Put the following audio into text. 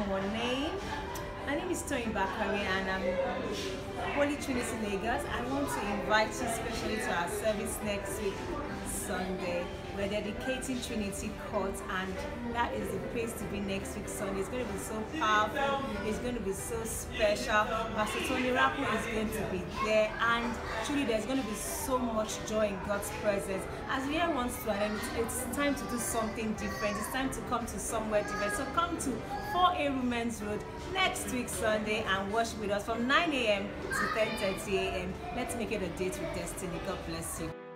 morning. My name is Tony Bakari and I'm Holy Trinity Lagos. I want to invite you especially to our service next week, Sunday. We're dedicating Trinity Court, and that is the place to be next week, Sunday. It's going to be so powerful, it's going to be so special. Pastor Tony Rapo is going to be there, and truly there's going to be so much joy in God's presence. As the year runs to an end, it's time to do something different. It's time to come to somewhere different. So come to 4A Women's Road next week, Sunday, and worship with us from 9 a.m. to 10:30 a.m. Let's make it a date with destiny. God bless you.